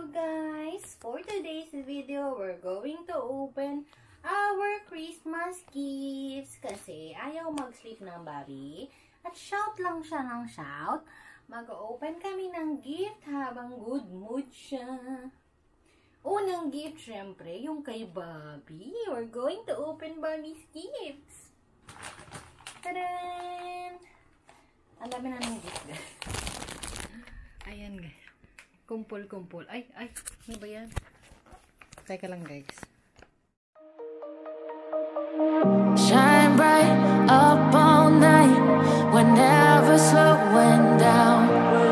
guys, for today's video, we're going to open our Christmas gifts kasi ayaw mag-sleep ng Bobby at shout lang siya ng shout. Mag-open kami ng gift habang good mood siya. Unang gift, syempre, yung kay Bobby. We're going to open Bobby's gifts. Tadaan! Ang dami na ng gift, guys. Ayan, guys. Kumpul-kumpul. Ay, ano ba yan? Teka lang, guys. Shine bright up all night, we're never slowing down.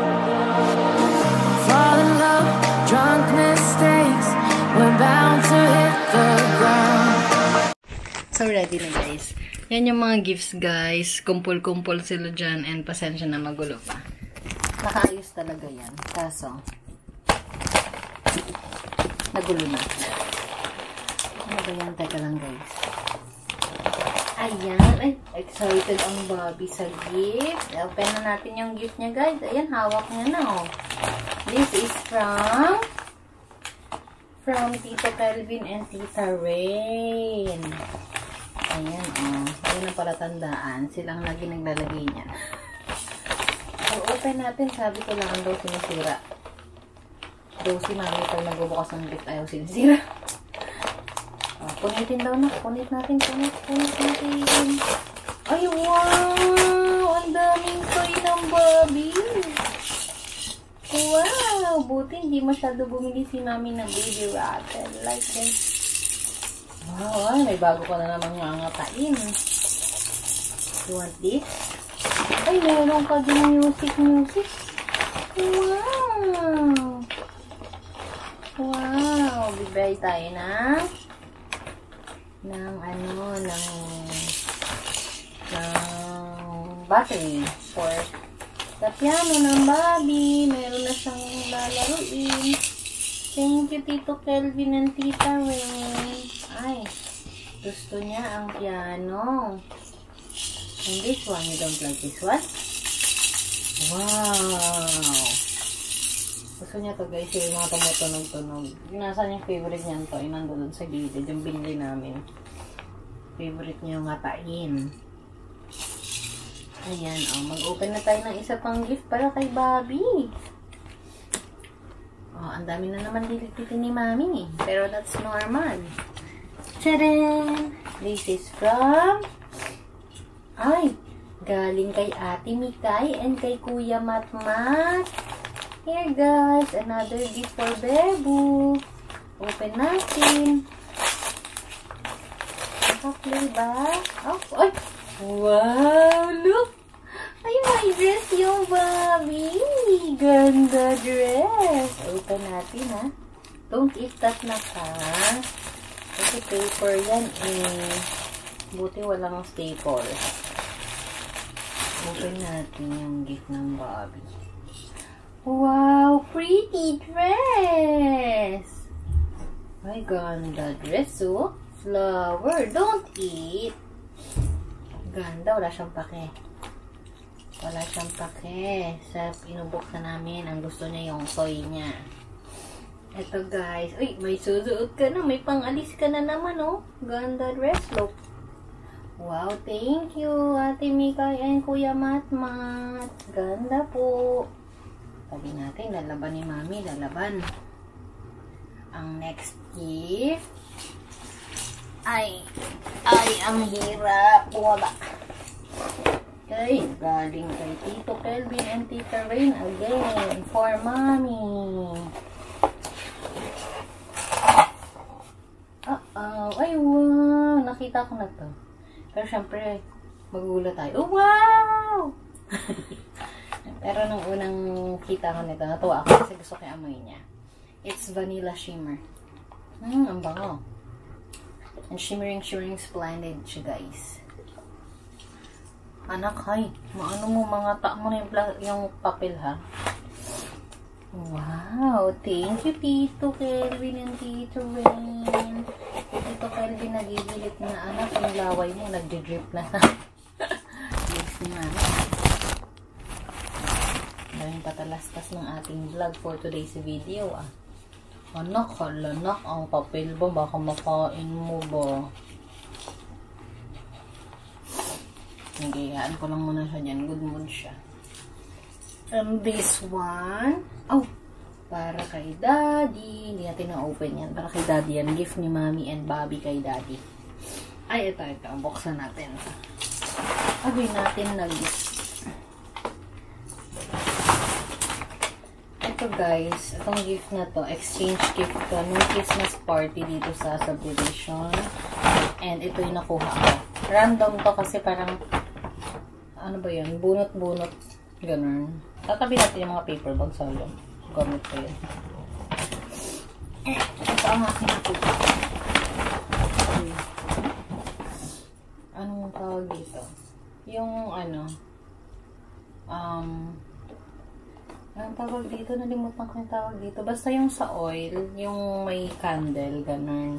Fall in love, drunk mistakes, we're bound to hit the ground. So, ready na, guys. Yan yung mga gifts, guys. Kumpul-kumpul sila dyan and pasensya na magulo pa. Nakaayos talaga yan. Kaso, nagulo na. Ano ba yan? Teka lang, guys. Ayan. Ay, excited ang Bobby sa gift. Open na natin yung gift niya, guys. Ayan, hawak niya na, oh. This is from Tito Kelvin and Tita Rain. Ayan, oh. Ayan ang palatandaan. Silang lagi naglalagay niya. So, open natin. Sabi ko lang daw sinisira. Daw si mami pag nagbubukas ng gift ayaw sinisira. Oh, punitin daw na. Punit natin. Punit natin. Ay, wow! Ang daming toy ng Bobby. Wow! Buti hindi masyado bumili si mami ng baby rattle. Like this. Wow, ay, may bago ka na namang ngangatain. You want this? Ay, meron ka din music. Wow! Wow! Bibay tayo ng battery for the piano ng Bobby. Meron na siyang lalaruin. Thank you, Tito Kelvin and Tita Rain. Ay, gusto niya ang piano. And this one, you don't like this one? Wow! Gusto niya to, guys, yung mga tumutunog-tunog. Nasaan yung favorite niyan to? Nandun sa gilid, yung binili namin. Favorite niya yung ngatain. Ayan, oh, mag-open na tayo ng isa pang gift para kay Bobby. Oh, ang dami na naman dilitin ni Mami. Pero that's normal. Tadaan! This is from... Ay! Galing kay Ate Mikay and kay Kuya Matmat. Here, guys. Another gift for Bebu. Open natin. Naka-play ba? Oh, ay! Wow! Look! Ay, may dress yung Bobby. Ganda dress. Open natin, ha. Don't eat that na ka. Kasi paper yan, eh. Buti walang staple. Open natin yung gift ng Bobby. Wow! Pretty dress! Ay, ganda dress, oh. Flower. Don't eat. Ganda. Wala siyang pake. Wala siyang pake. Sa inubuksan namin, ang gusto niya yung toy niya. Ito, guys. Uy, may susuot ka na. May pangalis ka na naman, oh. Ganda dress. Look. Wow, thank you, Ate Mika and Kuya Matmat. Ganda po. Sabi natin, lalaban ni Mami. Lalaban. Ang next gift ay ang hirap. Bumaba. Okay, galing kay Tito Kelvin and Tita Rain again for Mami. Ay, wow. Nakita ko na to. Pero syempre, magugulat tayo. Oh, wow! Pero nung unang kita ko nito, natuwa ako kasi gusto ko yung amoy niya. It's vanilla shimmer. Ang bango. And shimmering splendid siya, guys. Anak, hay. Maano mo, mga mo na yung papel, ha? Wow! Thank you, Tito Kelvin and Tito Rain. Tito Kelvin, nagigilit na anak. Yung laway mo, nagdi-drip na. Yes, naman. Daming patalastas ng ating vlog for today's video, ah. Anak, halanak, ang papel ba? Baka makain mo ba? Hindi, hayaan ko lang muna siya dyan. Good mood siya. And this one, oh, para kay Daddy. Hindi natin na-open yan. Para kay Daddy yan. Gift ni Mommy and Bobby kay Daddy. Ay, ito. Buksan natin. Agawin natin na gift. Ito guys, itong gift na to, exchange gift ko nung Christmas party dito sa subdivision. And ito yung nakuha ko. Random to kasi parang, ano ba yun? Bunot-bunot. Ganun. Tatabi natin yung mga paper bag sa loob. Gamit ko yun. Ito ang aking nakuha. Anong tawag dito? Yung ano, ang tawag dito, nalimutan ko yung tawag dito. Basta yung sa oil, yung may candle, ganun.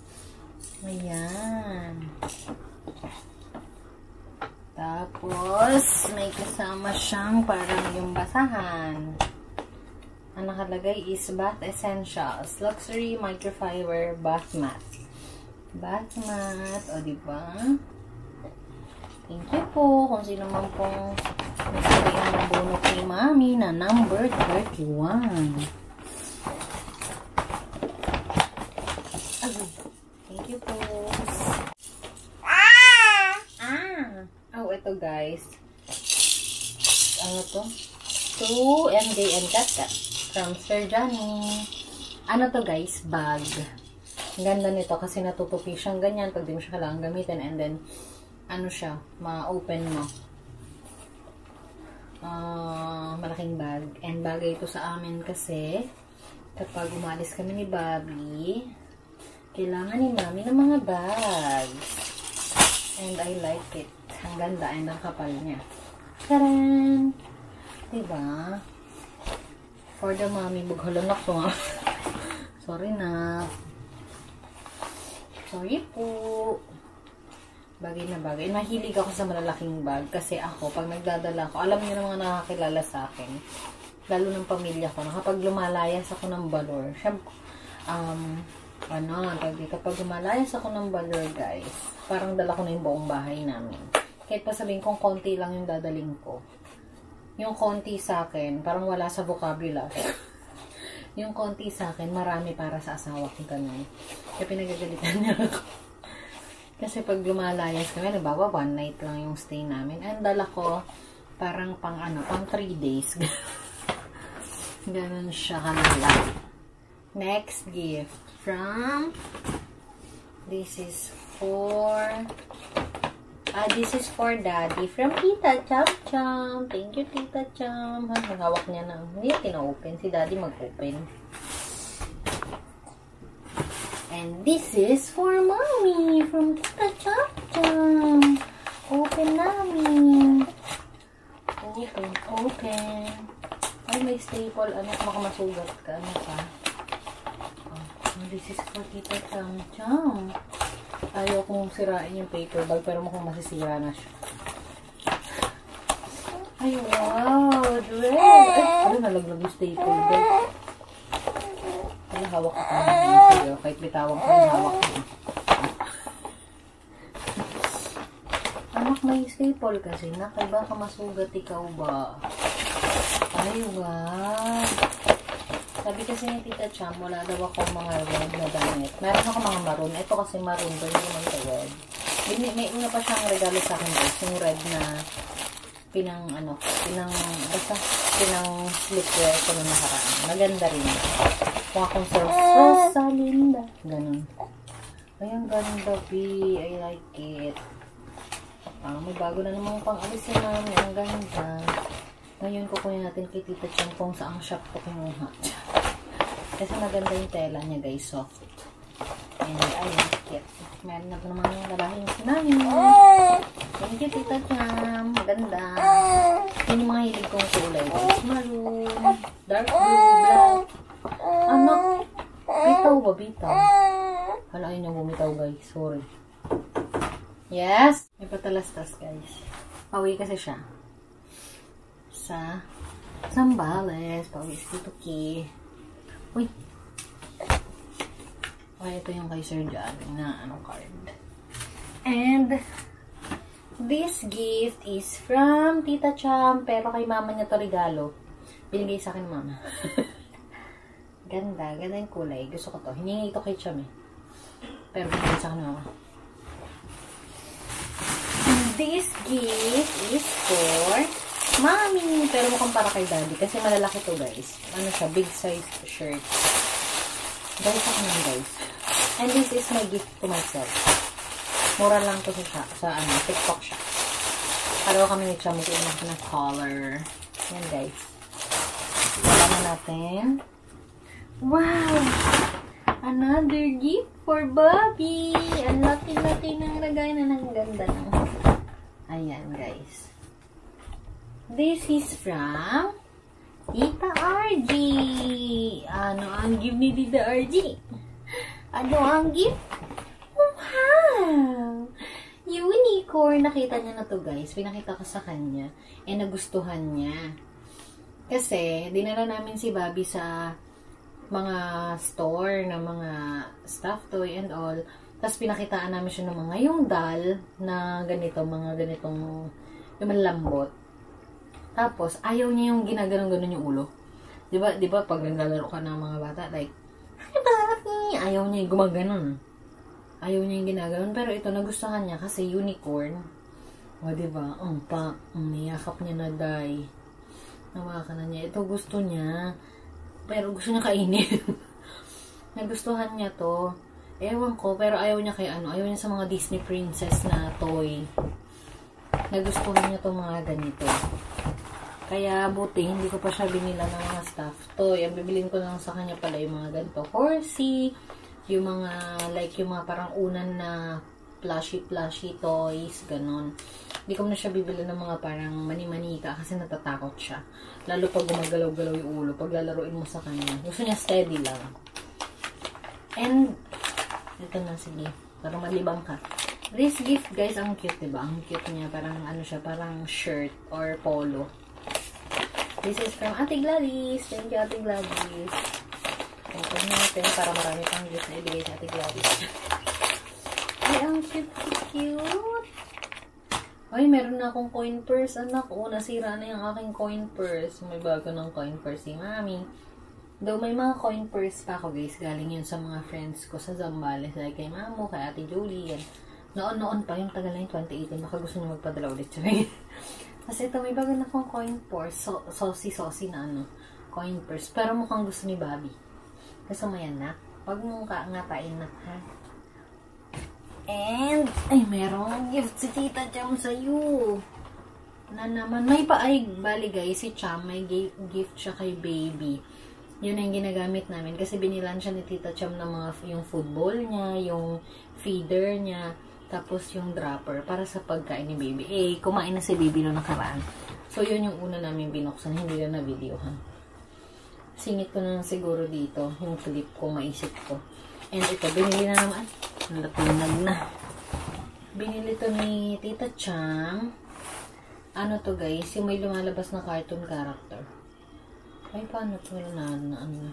Ayan. Tapos, may kasama siyang parang yung basahan. Ang nakalagay is Bath Essentials. Luxury Microfiber Bath Mat. Bath mat. O, diba? Thank you po. Kung sino man pong nasabi ang nabunok ni Mami na number 31. Thank you po. Oh, ito guys. Ano to? To MJ and Kat from Sir Johnny. Ano to guys? Bag. Ang ganda nito kasi natutupi siyang ganyan pag di mo siya kailangan gamitin, and then ano siya, ma-open mo. Malaking bag. And bagay ito sa amin kasi kapag umalis kami ni Bobby, kailangan ni Mami ng mga bags. And I like it. Ang ganda and ang kapal niya. Taran! Diba? For the Mami, bughalanak ko nga. Sorry na. Sorry po. Bagay na bagay. Mahilig ako sa malalaking bag kasi ako, pag nagdadala ako, alam niyo na mga nakakilala sa akin, lalo ng pamilya ko, kapag lumalayas ako ng balor, syempre, kapag lumalayas ako ng balor, guys, parang dala ko na yung buong bahay namin. Kahit pa sabihin kong konti lang yung dadaling ko. Yung konti sa akin, parang wala sa vocabulary. Yung konti sa akin, marami para sa asawa ko, ganun. Kaya pinagagalitan niya ako. Kasi pag lumalayas kami, nagbawa, one night lang yung stay namin. And dala ko, parang pang 3 days. Ganun siya kalala. Next gift from, this is for Daddy from Tita Cham Cham. Thank you, Tita Cham. Hawak niya na. Hindi tina-open. Si Daddy mag-open. And this is for Mommy from Tita Cham Cham. Open namin. Open. Ay, may staple. Anak, makamasugat ka. Ano pa? This is for Tita Cham Cham. Ayaw kong sirain yung paper bag, pero mukhang masisira na siya. Ay, wow! Dress! Ay, nalaglag yung staple bag. Ay, hawak ko pa. Kahit bitawang ko yung hawak ko. Anak, may staple kasi. Nakay, baka masugat ikaw ba? Ay, wow! Sabi kasi ni Tita Cham, wala daw ako mga red na damit. Meron ako mga maroon. Ito kasi maroon ba, hindi naman ito red. May una pa siyang regalo sa akin guys. Yung red na basta slipwear ko na nakaraan. Maganda rin. Kung akong Rosalinda. Ganun. Ay, ang ganda, B. I like it. May bago na namang pang-alis si Mami. Ang ganda. Ngayon, kukunin natin kay Tita Cham kung saang shop ko kinuha. Kasi maganda yung tela niya, guys. Soft. And I like it. Meron na naman yung labahin si Mami. Thank you, Tita Cham. Maganda. Yun yung mga hilig kong kulay, guys. Maroon, dark blue, black. Anak, bitaw ba? Bitaw. Hala, ayun yung bumitaw, guys. Sorry. Yes. May patalastas, guys. Pauwi kasi siya sa Zambales. Pauwi si Tuki. Uy. Okay, ito yung kay Sir John na card. And this gift is from Tita Cham, pero kay mama niya to regalo. Binigay sa akin mama. Ganda yung kulay. Gusto ko to. Hiningi ito kay Cham eh. Pero binigay sa akin mama. And this gift is for Mommy. Pero mukhang para kay Daddy kasi malalaki to guys. Ano siya? Big size shirt. Guys, ako naman guys. And this is my gift to myself. Mura lang to sa TikTok siya. Pareho kami ni Cham mag-iinap ng color. Yan guys. Wala na natin. Wow! Another gift for Bobby! Ang laki-laki ng lagay na ng ganda ng. Ayan guys. This is from Tita RG. Ano ang gift ni Tita RG? Ano ang gift? Wow! Unicorn. Nakita niya na to guys. Pinakita ko sa kanya. Eh, nagustuhan niya. Kasi, dinala namin si Bobby sa mga store na mga stuffed toy and all. Tapos, pinakitaan namin siya ng mga yung doll na ganito, mga ganitong yung malambot. Tapos, ayaw niya yung ginaganon-ganon yung ulo. Diba, pag naglalaro ka ng mga bata, like, ayaw niya yung gumaganon. Ayaw niya yung ginaganon. Pero ito, nagustuhan niya kasi unicorn. O, diba? Niyakap niya na die. Nawakan na niya. Ito gusto niya. Pero gusto niya kainin. Nagustuhan niya to. Ewan ko. Pero ayaw niya kay ano. Ayaw niya sa mga Disney princess na toy. Nagustuhan niya to mga ganito. Kaya buti, hindi ko pa siya binila ng mga stuffed toy. Ang bibilin ko lang sa kanya pala yung mga ganito. Horsey. Yung mga, like yung mga parang unan na plushy toys. Ganon. Hindi ko na siya bibili ng mga parang mani-manika kasi natatakot siya. Lalo pag gumagalaw-galaw yung ulo. Pag lalaruin mo sa kanya. Gusto niya steady lang. And, ito na, sige. Para malibang ka. This gift, guys, ang cute, diba? Ang cute niya. Parang, ano siya, parang shirt or polo. This is from Ate Gladys. Thank you, Ate Gladys. Open natin para marami pang gift na ibigay sa Ate Gladys. Ay, ang cute. Ay, meron na akong coin purse. Anak, nasira na yung aking coin purse. May bago ng coin purse si Mami. Though may mga coin purse pa ako, guys. Galing yun sa mga friends ko sa Zambales. Like kay Mamo, kay Ate Julie. Yan. Noon pa, yung tagal na yung 2018. Baka gusto niyo magpadala ulit siya. Kasi ito, may bago na akong coin purse. Saucy na coin purse. Pero mukhang gusto ni Bobby. Kasi mayan na. Pag mukha ngatain na, ha? And, ay, merong gift si Tita Cham sa'yo. Na naman, may bali guys, si Cham, may gift siya kay baby. Yun ang ginagamit namin. Kasi binilan siya ni Tita Cham ng mga, yung football niya, yung feeder niya, tapos yung dropper, para sa pagkain ni baby. Eh, kumain na si baby noong nakaraan. So, yun yung una namin binuksan, hindi na na-videohan. Singit ko na siguro dito, yung clip ko, maisip ko. And ito, binili na naman. Latunag na. Binili to ni Tita Cham. Ano to guys? Yung may lumalabas na cartoon character. Ay, paano to? Ano?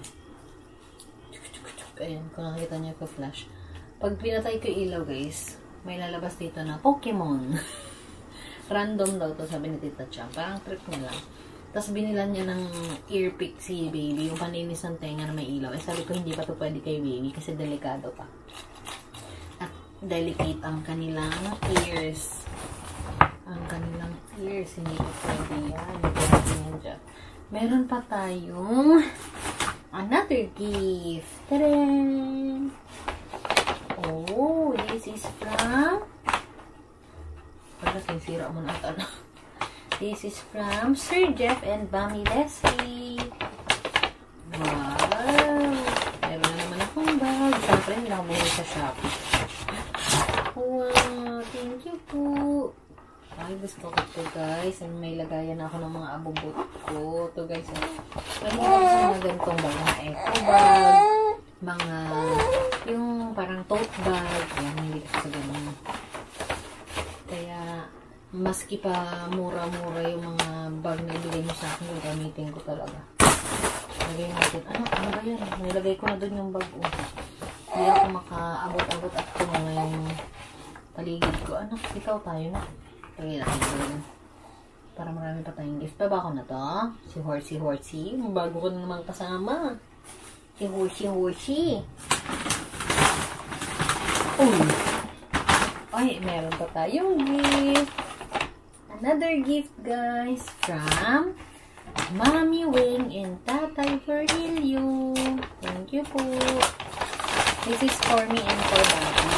Ayan, kung nakikita niyo ko flash. Pag pinatay ko ilaw guys, may lalabas dito na Pokemon. Random daw to, sabi ni Tita Cham. Parang trip niya lang. Tapos binilan niya ng earpick si baby, yung paninis ng tenga na may ilaw. Eh sabi ko hindi pa to pwede kay baby kasi delikado pa. At delicate ang kanilang ears. Ang kanilang ears, hindi ko pwede yan. Meron pa tayong another gift. Tadaan! Oh, this is from... Para sinsira mo na ito. This is from Sir Jeff and Mami Leslie. Wow! Meron na naman akong bag. Siyempre, hindi ako bumili sa Shopee. Wow! Thank you po. Ay, gusto ko ito guys. And may lagayan na ako ng mga abubot ko. Ito guys. Pwede ako sa mga ganitong bag. Mga eco bag. Mga, yung parang tote bag. Yan, hindi ko sa ganun. Kaya, maski pa mura-mura yung mga bag na ibigay niyo sa akin, gamitin ko talaga. Lagay natin. Ano ba yan? Nilagay ko na doon yung bag. Hindi ako makaabot-abot at tumula yung paligid ko. Anak, ikaw tayo na. Lagay natin doon. Para marami pa tayong gift. Babako na to. Si Horsey. Bago ko na naman kasama. Si Horsey. Uy! Ay, meron pa tayong gift. Another gift, guys. From Mommy Wing and Tatay Virgilio. Thank you po. This is for me and for Daddy.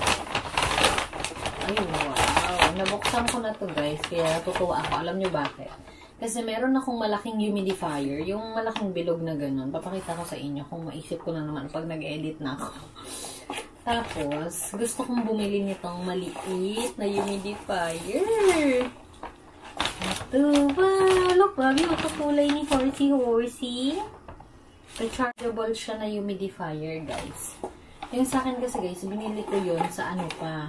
Ay, wow. Nabuksan ko na to, guys. Kaya natutuwa ako. Alam nyo bakit? Kasi meron akong malaking humidifier. Yung malaking bilog na ganun. Papakita ko sa inyo kung maisip ko na naman pag nag-edit na ako. Tapos, gusto kong bumili nitong maliit na humidifier. Ito, wow! Look, babi, makakulay ni Horsey. Rechargeable siya na humidifier, guys. Yung sa akin kasi, guys, binili ko yun sa ano pa.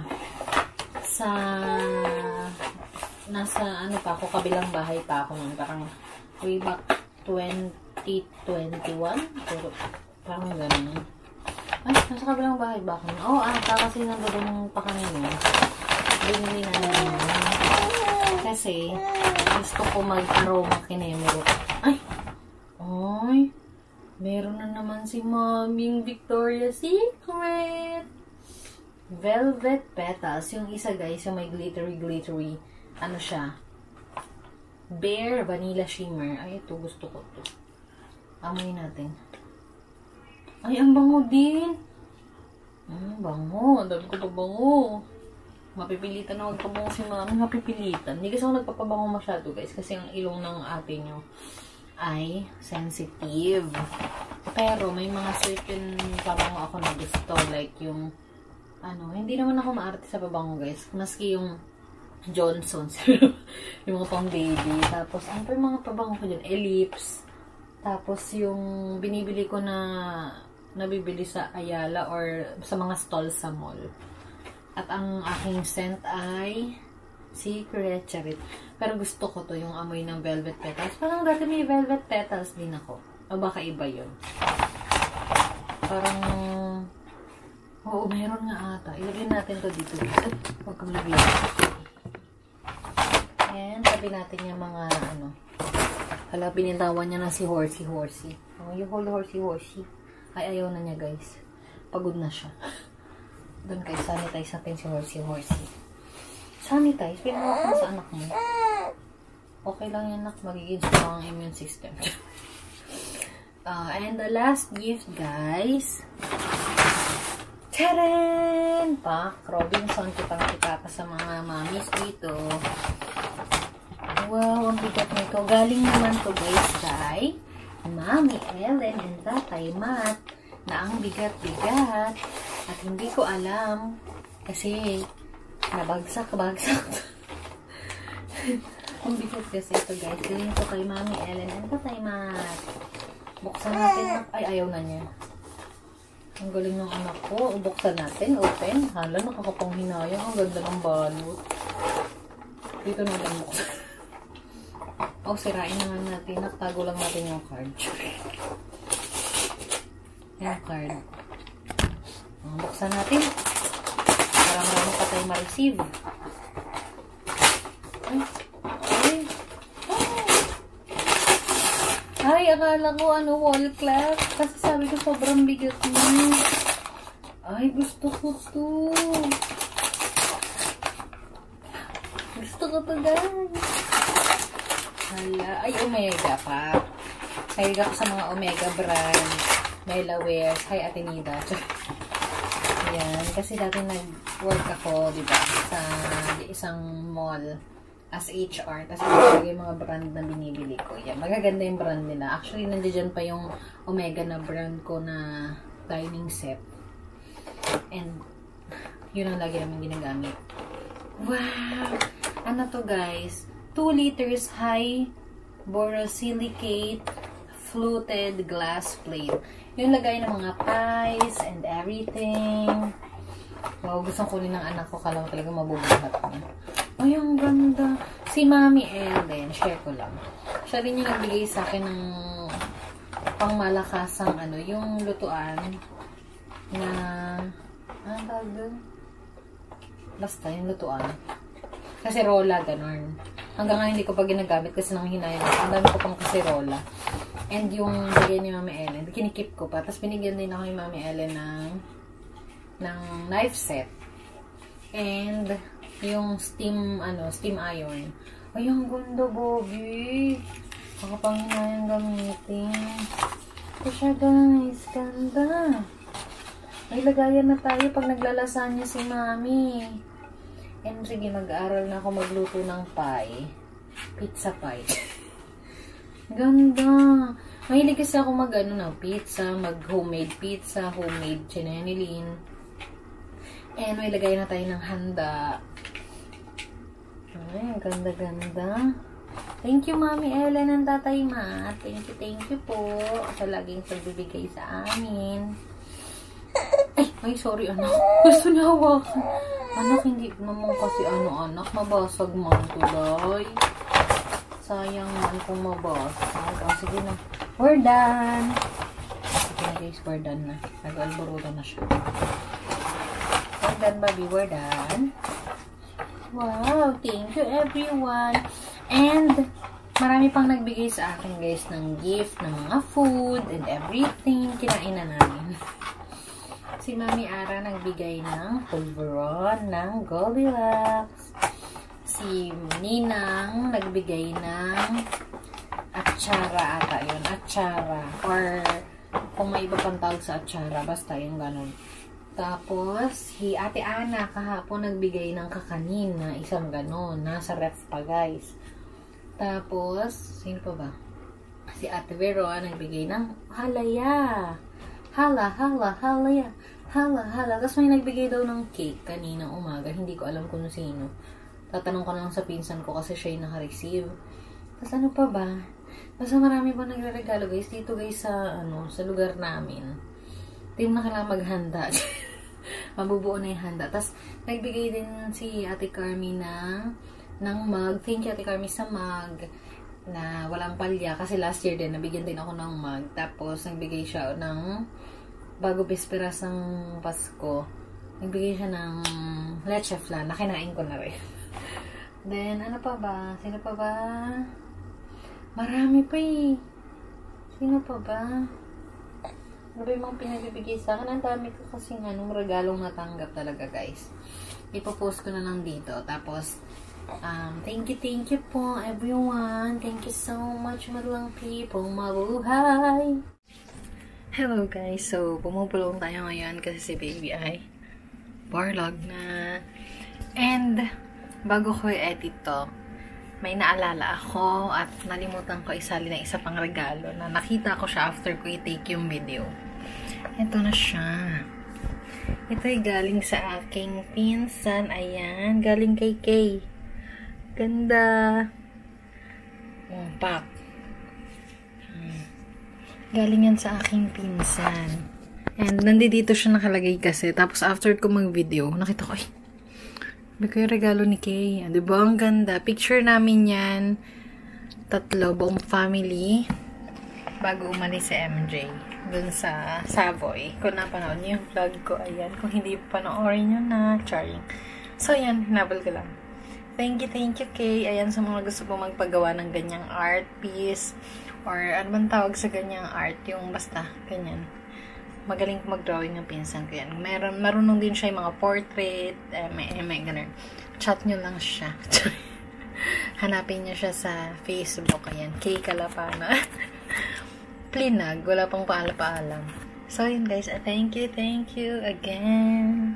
Nasa ano pa ako, kabilang bahay pa ako nun. Parang way back 2021. Pero, parang gano'n. Ay, nasa kabilang bahay ba ako? Oo, kasi nandoon pa kami nun. Binili na namin. Kasi, gusto ko mag-aroma kinemero. Ay! Meron na naman si Moming Victoria's Secret. Velvet Petals. Yung isa, guys, yung may glittery. Ano siya? Bare Vanilla Shimmer. Ay, ito. Gusto ko ito. Amoy natin. Ay, ang bango din. Bango. Ang dami ko pa bango. Mapipilitan na magpabango si Mami. Mapipilitan. Hindi kasi ako nagpapabango masyado, guys. Kasi ang ilong ng ate nyo ay sensitive. Pero may mga certain pabango ako na gusto. Like yung, hindi naman ako maarte sa pabango, guys. Maski yung Johnson's. Yung mga pang baby. Tapos, ano pa yung mga pabango ko dyan? Ellipse. Tapos, yung binibili ko na nabibili sa Ayala or sa mga stalls sa mall. At ang aking scent ay Secret Charit. Pero gusto ko to, yung amoy ng Velvet Petals. Parang dati may Velvet Petals din ako. O baka iba yun. Parang, oo, meron nga ata. Ilagay natin to dito. Huwag kang lagay. And, tabi natin yung mga, hala, binitawan niya na si Horsey. Oh, you hold Horsey. Ay, ayaw na niya, guys. Pagod na siya. Doon kayo, sanitize natin si Horsey. Sanitize? Pinawak mo sa anak mo. Okay lang yan, anak. Magiging strong ang immune system. And the last gift, guys. Tadaan! Pack Robinson. Kitang-kita pa sa mga mommies dito. Wow, ang bigat nito. Galing naman to, guys, kay Mami Ellen and Tatay Matt. Na ang bigat-bigat. At hindi ko alam. Kasi, nabagsak. Ang bigat kasi ito, guys. Galing ito kay Mami Ellen and Tatay Matt. Buksan natin. Ay, ayaw na niya. Ang galing ng anak ko. Buksan natin. Open. Hala, nakakapanghinayang. Ang ganda ng balot. Dito natin buksan. Sirain naman natin. Naktago lang natin yung card. Yung card. Buksan natin. Para marami pa tayo ma-receive. Ay, akala ko wall clock. Kasi sabi ko sobrang bigat niya. Ay, gusto ko to. Gusto ko to, guys. Hala. Ay, Omega pa. Kaya ko sa mga Omega brand. Melaware. Hi, Ate Nida. Ayan. Kasi dati nag-work ako, diba? Sa isang mall. As HR. Kasi yung mga brand na binibili ko. Yan. Magaganda yung brand nila. Actually, nandiyan pa yung Omega na brand ko na dining set. And, yun ang lagi namin ginagamit. Wow! Ano to, guys? 2 liters high borosilicate fluted glass plate. Yung lagay ng mga pies and everything. Wow, gustong kunin ng anak ko. Kala ko talaga mabubuhat niya. Ay, ang ganda. Si Mami Ellen, share ko lang. Siya rin yung nagbigay sa akin ng pangmalakasang yung lutuan. na, anong tawag doon? Basta, yung lutuan. Kasirola, ganun. Hanggang ngayon hindi ko pa ginagamit kasi nang hinayang. Ang dami ko pang kasirola. And yung bigay ni Mami Ellen, kinikip ko pa. Tapos binigyan din ako ni Mami Ellen ng knife set. And yung steam iron. Ay, ang ganda, Bobby. Makapanghinayang gamitin. Ito siya, guys. Ganda. May lagayan na tayo pag naglalasanya si Mami. And sige, mag-aaral na ako magluto ng pie. Pizza pie. Ganda. Mahilig kasi ako ng pizza, mag-homemade pizza, homemade chinenilin. And may lagay na tayo ng handa. Ay, ang ganda-ganda. Thank you, Mami Ellen and Tatay Matt. Thank you po sa laging pagbibigay sa amin. Ay, sorry, anak. Gusto niya hawakan. Anak, hindi naman kasi anak. Mabasag man tulay. Sayang man kung mabasag. Oh, sige na. We're done. Sige na guys, we're done na. Nag-alboruto na siya. We're done, Bobby. We're done. Wow, thank you everyone. And marami pang nagbigay sa akin guys ng gift, ng mga food and everything. Kinain na namin. Si Mami Ara nagbigay ng pulveron ng Goldilocks. Si Ninang nagbigay ng atsara ata yun. Atsara. Or kung may iba pang tawag sa atsara, basta yung ganun. Tapos, si Ate Ana kahapon nagbigay ng kakanin na isang ganun. Nasa ref pa guys. Tapos, sino pa ba? Si Ate Vero nagbigay ng halaya. Hala. Tapos may nagbigay daw ng cake kaninang umaga. Hindi ko alam kung sino. Tatanong ko lang sa pinsan ko kasi siya yung naka-receive. Tapos ano pa ba? Basta marami pa nagre-regalo guys. Dito guys sa lugar namin. Hindi mo na kailangan maghanda. Mabubuo na yung handa. Tapos nagbigay din si Ate Carmi ng mug. Thank you Ate Carmi sa mug. Na walang palya. Kasi last year din, nabigyan din ako ng mug. Tapos, nagbigay siya ng bago bisperas ng Pasko. Nagbigay siya ng leche flan. Nakinain ko na rin. Then, ano pa ba? Sino pa ba? Marami pa eh. Sino pa ba? Ano ba yung mga pinabibigay sa akin? Ang dami ko kasi regalong natanggap talaga guys. Ipopost ko na lang dito. Tapos, thank you po everyone. Thank you so much madlang people. Mabuhay! Hello guys. So, bumubulong tayo ngayon kasi si baby ay barlog na. And, bago ko i-edit to, may naalala ako at nalimutan ko isali na isa pang regalo na nakita ko siya after ko i-take yung video. Ito na siya. Ito ay galing sa aking pinsan. Ayan. Galing kay Kay. Ganda. Pack. Galing yan sa aking pinsan. And nandito siya nakalagay kasi. Tapos after ko mag-video, nakita ko, ay, may ko yung regalo ni Kay. Diba? Ang ganda. Picture namin yan. 3, buong family. Bago umalis si MJ. Dun sa Savoy. Kung napanood niyo yung vlog ko, ayan. Kung hindi pa panoorin nyo na, charing. So, ayan. Hinabol ko lang. Thank you, Kay. Ayan, sa mga gusto po magpagawa ng ganyang art piece. Or, ano bang tawag sa ganyang art? Yung basta, ganyan. Magaling mag-drawing ng pinsan ko yan. Marunong din siya yung mga portrait. May ganun. Chat nyo lang siya. Hanapin niyo siya sa Facebook. Ayan, Kay Kalapana. Plinag. Wala pang paala-paalam. So, yun guys. Thank you again.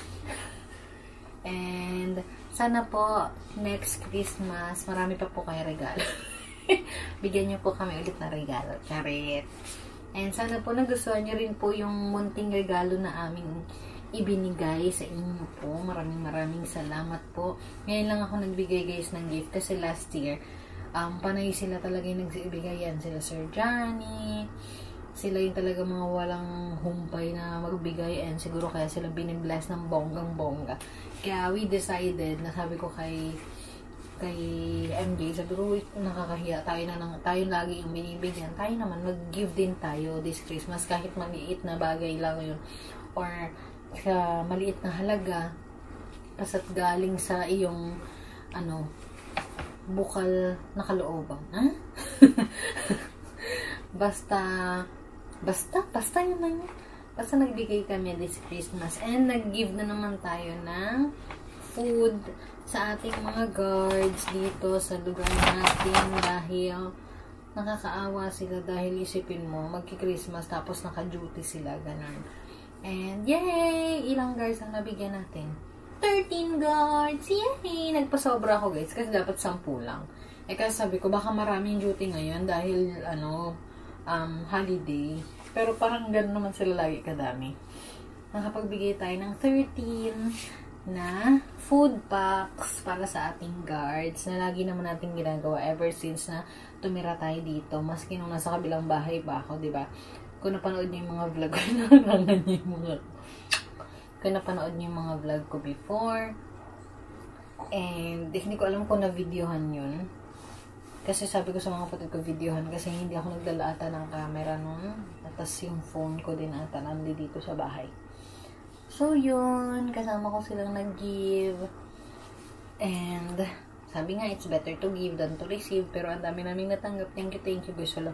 And, sana po, next Christmas, marami pa po kayo regalo. Bigyan niyo po kami ulit na regalo. Charit. And sana po nagustuhan niyo rin po yung munting regalo na aming ibinigay sa inyo po. Maraming salamat po. Ngayon lang ako nagbigay guys ng gift kasi last year, panay sila talaga yung nagsibigay yan. Sila Sir Johnny, sila yung talaga mga walang humpay na magbigay and siguro kaya sila binibless ng bonggang-bongga. Kaya we decided na sabi ko kay kay MJ, sabi ko, nakakahiya tayo tayo lagi yung binibigyan. Tayo naman, mag-give din tayo this Christmas kahit maliit na bagay lang yun. Or sa maliit na halaga kasa't galing sa iyong bukal na kalooban. Ha? Basta yun lang. Basta nagbigay kami this Christmas. And nag-give na naman tayo ng food sa ating mga guards dito sa lugar natin dahil nakakaawa sila dahil isipin mo, magki-Christmas tapos naka-duty sila, ganun. And yay! Ilang guards ang nabigyan natin? 13 guards! Yay! Nagpasobra ako guys kasi dapat 10 lang. Kasi sabi ko baka maraming duty ngayon dahil holiday. Pero parang gano'n naman sila lagi kadami. Nakapagbigay tayo ng 13 na food packs para sa ating guards na lagi naman natin ginagawa ever since na tumira tayo dito. Maski nung nasa kabilang bahay pa ako, diba? Kung napanood niyo yung mga vlog ko, kung napanood niyo yung mga vlog ko before, and hindi ko alam kung na-videohan yun. Kasi sabi ko sa mga kapatid ko, videohan kasi hindi ako nagdala ata ng camera nun. Tapos yung phone ko din ata nandi dito sa bahay. So yun, kasama ko silang nag-give. And sabi nga, it's better to give than to receive. Pero ang dami naming natanggap. Thank you guys. Wala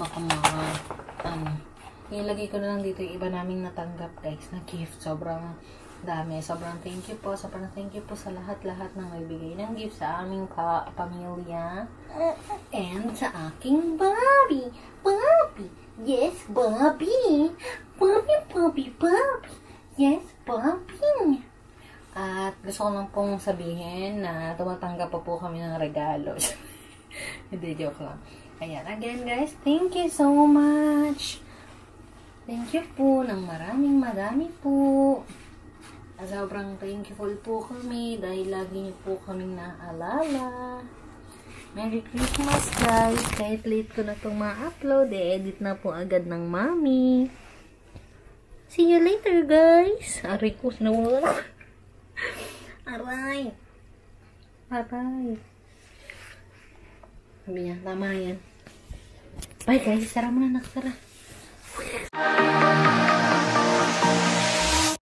ilagay ko na lang dito yung iba naming natanggap guys na gift. Sobrang dami. Sobrang thank you po sa lahat-lahat ng nagbigay ng gift sa aming pamilya. And sa aking Bobby. Yes, Bobby. Bobby. Yes, Bobby. At gusto ko lang pong sabihin na tumatanggap pa po kami ng regalo. Hindi, joke lang. Ayan, again guys, thank you so much. Thank you po ng madami po. Sobrang thankful po kami dahil lagi niyo po kaming naalala. Merry Christmas guys. Kahit late ko na itong ma-upload, edit na po agad ng mami. See you later guys. Aray ko, nawala. Aray. Sabi niya, tama yan. Bye guys, sara mo na, nakasara.